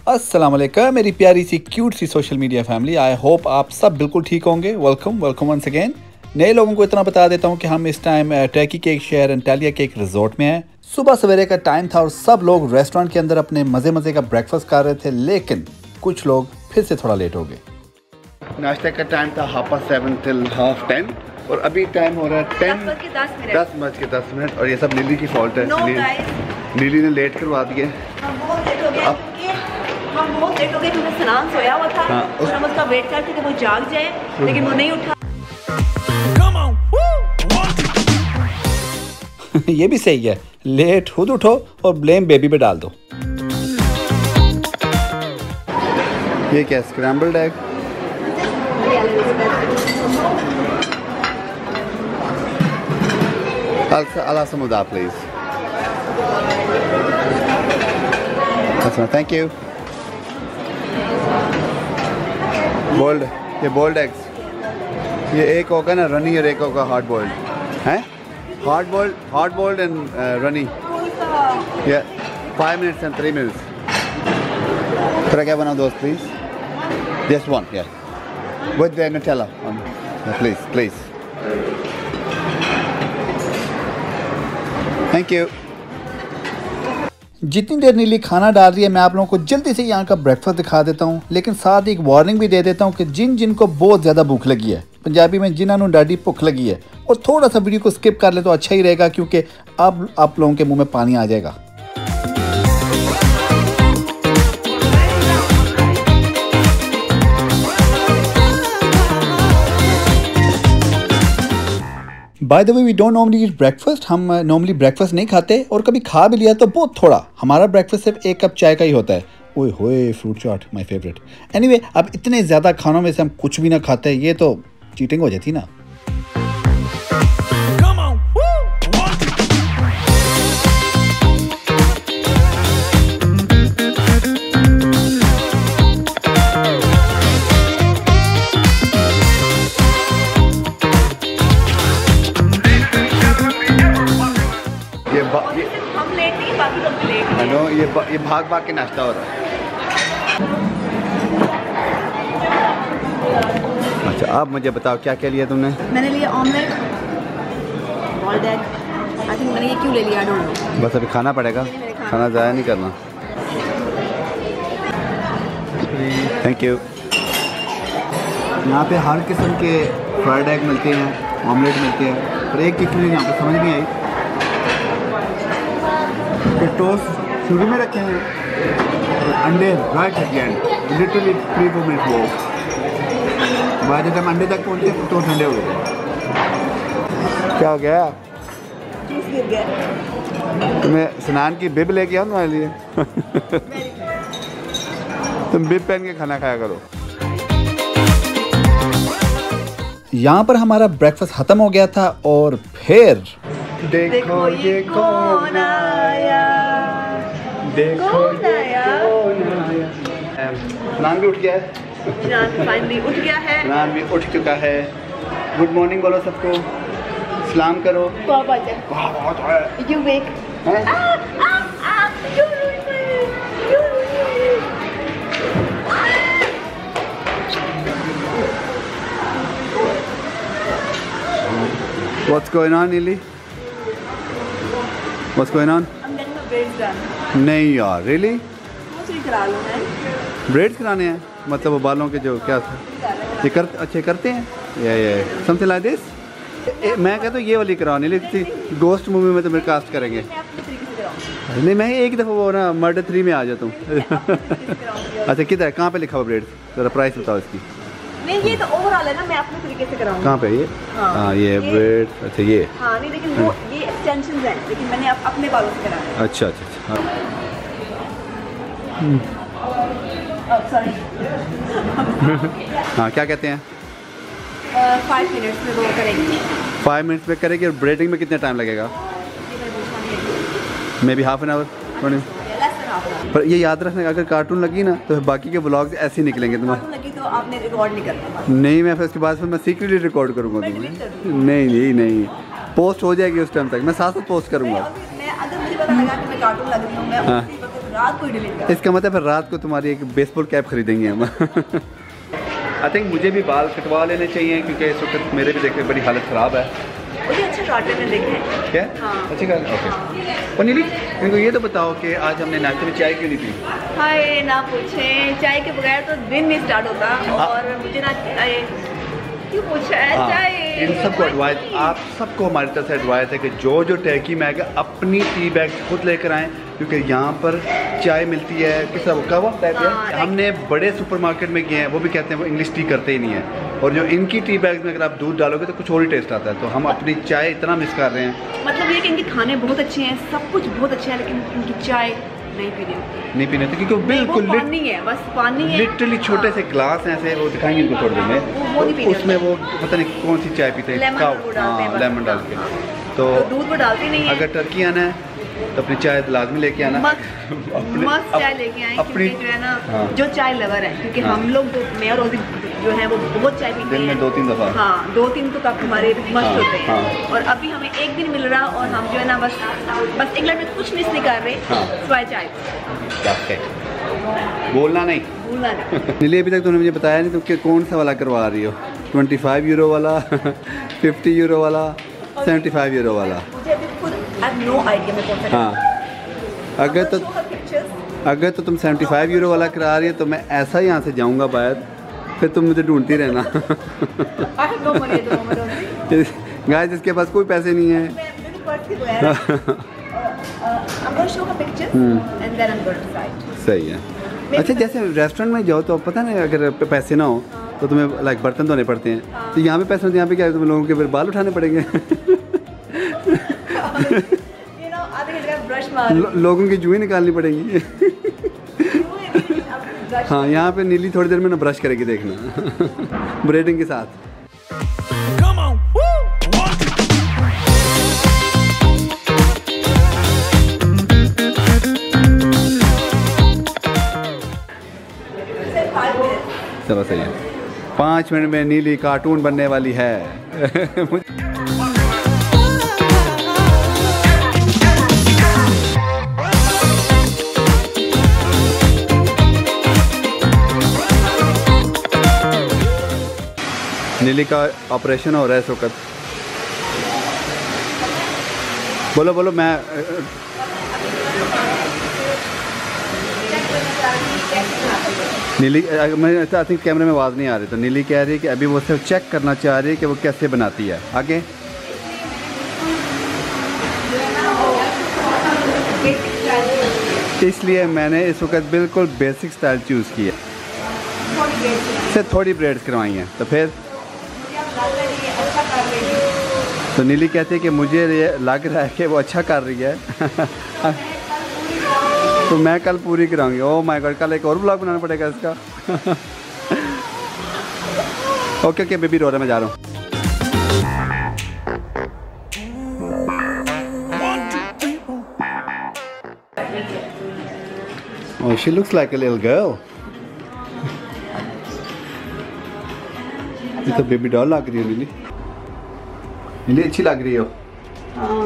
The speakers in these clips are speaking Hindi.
अस्सलाम वालेकुम मेरी प्यारी सी क्यूट सी social media family. I hope आप सब बिल्कुल ठीक होंगे। Welcome once again. नए लोगों को इतना बता देता हूँ कि हम इस टाइम टर्की के एक शहर एंटालिया के एक रिजॉर्ट में हैं। सुबह सवेरे का टाइम था और सब लोग रेस्टोरेंट के अंदर अपने मज़े का ब्रेकफास्ट कर रहे थे, लेकिन कुछ लोग फिर से थोड़ा लेट हो गए। नाश्ते का टाइम था 7:30 till 10:30 और अभी टाइम हो रहा है 10:10 और ये सब नीली की फॉल्ट है। नीली ने लेट करवा दिए। हम बहुत लेट हो गए क्योंकि सनान सोया हुआ था। हाँ, और हम उसका वेट करते थे वो जाग जाए, लेकिन वो नहीं उठा। ये भी सही है, लेट खुद उठो और ब्लेम बेबी पे डाल दो। ये क्या scrambled egg? I'll have some of that, please. That's right. Thank you. Boiled, ये boiled eggs. ये एक होगा ना रनी और एक होगा hard boiled. हैं? Hard boiled and runny. Yeah. 5 minutes and 3 minutes. Could I get one of those, please? Just one, yeah. With the Nutella. Yeah, please. Thank you. जितनी देर नीली खाना डाल रही है, मैं आप लोगों को जल्दी से यहाँ का ब्रेकफास्ट दिखा देता हूँ, लेकिन साथ ही एक वार्निंग भी दे देता हूँ कि जिनको बहुत ज़्यादा भूख लगी है, पंजाबी में जिन्होंने डाडी भूख लगी है, और थोड़ा सा वीडियो को स्किप कर ले तो अच्छा ही रहेगा, क्योंकि अब आप लोगों के मुंह में पानी आ जाएगा। By the way we don't normally eat breakfast. हम नॉर्मली ब्रेकफास्ट नहीं खाते, और कभी खा भी लिया तो बहुत थोड़ा। हमारा ब्रेकफास्ट सिर्फ 1 कप चाय का ही होता है। ओए होए, fruit chaat my favourite. Anyway, अब इतने ज़्यादा खानों में से हम कुछ भी ना खाते, ये तो चीटिंग हो जाती ना। हम लेट नहीं, बाकी लोग लेट हैं। ये भाग के नाश्ता हो रहा है। अच्छा, आप मुझे बताओ क्या क्या लिया तुमने? मैंने लिया omelette, boiled egg. I think मैंने ये क्यों ले लिया, आई डोंट नो। बस अभी खाना पड़ेगा, खाना ज़ाया नहीं करना। Thank you. यहाँ पे हर किस्म के फ्राइड एग मिलते हैं, ऑमलेट मिलते हैं, पर एक चीज़ मुझे यहाँ पे समझ नहीं आई कि टोस्ट शुरू में रखे हैं और अंडे right at the end, literally 3-4 minute वो। बाद जब हम अंडे तक पहुँचे तो ठंडे हो गए। क्या हो गया? तुम्हें स्नान की बिब लेके आओ तुम्हारे लिए। तुम बिब पहन के खाना खाया करो। यहाँ पर हमारा ब्रेकफास्ट ख़त्म हो गया था और फिर देखो ये कौन आया, देखो नान भी उठ गया है। फाइनली उठ गया है। नान भी उठ चुका है। गुड मॉर्निंग बोलो सबको, सलाम करो। बहुत है। You wake. What's going on, Neely? What's going on? I'm getting my braids done. नहीं यार, really? सोच रही करा लूँ मैं। ब्रेड्स कराने हैं? मतलब वो बालों के जो क्या ये अच्छे करते हैं? ये समथिंग लाइक दिस। मैं कहता हूँ ये वाली कराने, लेकिन गोस्ट मूवी में तो मेरे कास्ट करेंगे। मैं अपने तरीके से कराऊंगी। नहीं, मैं एक दफ़ा वो ना मर्डर 3 में आ जाता हूँ। अच्छा, किधर है, कहाँ पे लिखा हुआ ब्रेड्स? ज़रा प्राइस बताओ इसकी। नहीं, ये तो ओवरऑल है ना, मैं अपने तरीके से कराऊंगी। कहाँ पे ये? हाँ, ये ब्रेड। अच्छा, ये हाँ नहीं, लेकिन वो ये एक्सटेंशंस हैं, लेकिन मैंने अपने बालों से कराया है। अच्छा। सॉरी। हाँ, क्या कहते हैं? 5 मिनट्स में वो करेंगे। 5 मिनट्स में करेंगे। और ब्रेडिंग में कितना टाइम लगेगा? Maybe half an hour. पर ये याद रखना, अगर कार्टून लगी ना तो बाकी के व्लॉग्स ऐसे निकलेंगे तुम्हारे। लगी तो आपने रिकॉर्ड नहीं करना। नहीं, मैं फिर उसके बाद मैं सीक्रेटली रिकॉर्ड करूँगा तुम्हें। नहीं, पोस्ट हो जाएगी उस टाइम तक, मैं साथ पोस्ट करूँगा। मैं अगर मुझे पता लगा कि मैं कार्टून लग रही हूँ, मैं रात को ही डिलीट कर। इसका मतलब रात को तुम्हारी एक बेसबॉल कैप खरीदेंगे हम। आई थिंक मुझे भी बाल कटवा लेने चाहिए क्योंकि इस वक्त मेरे भी देखने बड़ी हालत ख़राब है। मुझे अच्छा काटने में देखे हैं। क्या? हाँ। अच्छी बात। ओके। और नीली इनको ये तो बताओ कि आज हमने नाश्ते में चाय क्यों नहीं पी? हाय ना पूछें, चाय के बगैर तो दिन नहीं स्टार्ट होता। और मुझे ना क्यों पूछा है चाय? इन सबको एडवाइस, आप सबको हमारी तरफ से एडवाइस है कि जो जो टर्की में आएगा अपनी टी बैग खुद लेकर आएँ क्योंकि यहाँ पर चाय मिलती है किस तरह का वो टाइप है। हमने बड़े सुपरमार्केट में गए हैं, वो भी कहते हैं वो इंग्लिश टी करते ही नहीं है। और जो इनकी टी बैग में अगर आप दूध डालोगे तो कुछ और ही टेस्ट आता है। तो हम अपनी चाय इतना मिस कर रहे हैं। मतलब ये कि इनके खाने बहुत अच्छे हैं, सब कुछ बहुत अच्छा है, लेकिन इनकी चाय नहीं पीनी होती क्योंकि बिल्कुल पानी है, बस पानी है। लिटरली छोटे से ग्लास हैं ऐसे, वो दिखाएंगे इनको थोड़ी देर में, उसमें वो पता नहीं कौन सी चाय पीते हैं, लेमन डाल के। तो दूध वो डालते नहीं है। अगर टर्की आना है तो अपनी चाय लाजमी लेके आना। मस्त चाय लेके आए क्योंकि जो है ना जो चाय लवर है, क्योंकि हम लोग जो मैं और रोजी जो है वो बहुत चाय पीते हैं दिन में 2-3 दफ़ा। हाँ 2-3 तो कप हमारे मस्त होते हैं। और अभी हमें एक दिन मिल रहा और हम जो है ना बस एक लड़ में कुछ मिस नहीं कर रहे सिवाय चाय। बोलना नहीं नीली। अभी तक तुमने मुझे बताया नहीं तुम कि कौन सा वाला करवा रही हो, 25 यूरो वाला, 50 यूरो वाला, 75 यूरो वाला? हाँ अगर तो तुम 75 यूरो वाला करा रही है तो मैं ऐसा ही यहाँ से जाऊँगा बाहर, फिर तुम मुझे ढूंढती रहना। गाय जिसके पास कोई पैसे नहीं है। सही है। अच्छा जैसे रेस्टोरेंट में जाओ तो पता नहीं अगर पैसे ना हो तो तुम्हें लाइक बर्तन धोने पड़ते हैं, तो यहाँ पे पैसे होते हैं, यहाँ पे क्या है तुम लोगों के फिर बाल उठाने पड़ेंगे। लोगों की जुएं निकालनी पड़ेंगी। हाँ यहाँ पे नीली थोड़ी देर में ना ब्रश करेगी देखना ब्रेडिंग के साथ। चलो सही है, 5 मिनट में नीली कार्टून बनने वाली है। नीली का ऑपरेशन हो रहा है इस वक्त। बोलो बोलो। मैं नीली मैं आई थिंक कैमरे में आवाज़ नहीं आ रही, तो नीली कह रही है कि अभी वो सिर्फ चेक करना चाह रही है कि वो कैसे बनाती है। आगे इसलिए मैंने इस वक्त बिल्कुल बेसिक स्टाइल चूज़ किया, सिर्फ थोड़ी ब्रेड्स करवाई हैं। तो फिर तो नीली कहती है कि मुझे लग रहा है कि वो अच्छा कर रही है। तो मैं कल पूरी कराऊंगी। ओह माय गॉड, कल एक और ब्लॉग बनाना पड़ेगा इसका। ओके ओके बेबी रो रहा, मैं जा रहा हूँ। Oh, she looks like a little girl. ये तो बेबी डॉल लग रही है नीली। नीली अच्छी लग रही हो। हाँ।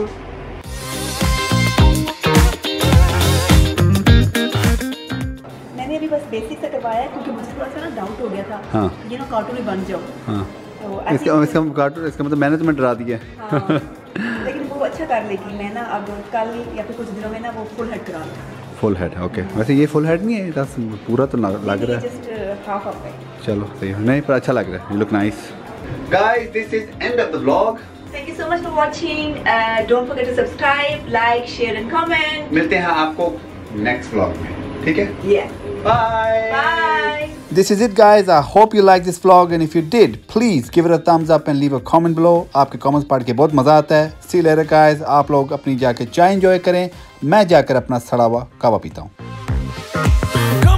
मैंने अभी बस बेसिक से करवाया क्योंकि मुझे थोड़ा सा ना डाउट हो गया था। हाँ। ये ना कार्टून में बन जाओ। हाँ। तो इसका कार्टून, इसका मतलब मैंने तुम्हें डरा दिया। हाँ। लेकिन वो अच्छा कर लेगी। मैं ना अब कल या फिर कुछ दिनों में ना वो फुल हेड करा लूँ। Full head, okay. वैसे ये फुल हेड नहीं है, दस पूरा तो लग रहा है। Just half of it. चलो सही है, नहीं पर अच्छा लग रहा है। You look nice. Guys this is end of the vlog. Thank you so much for watching. Don't forget to subscribe, like, share and comment. मिलते हैं आपको नेक्स्ट व्लॉग में, ठीक है? Yeah. Bye. Bye. This is it guys. I hope you liked this vlog and if you did, please give it a thumbs up and leave a comment below. आपके comments पढ़ के बहुत मज़ा आता है। See you later guys. आप लोग अपनी जाके चाय enjoy करें, मैं जाकर अपना सड़ा हुआ कावा पीता हूँ।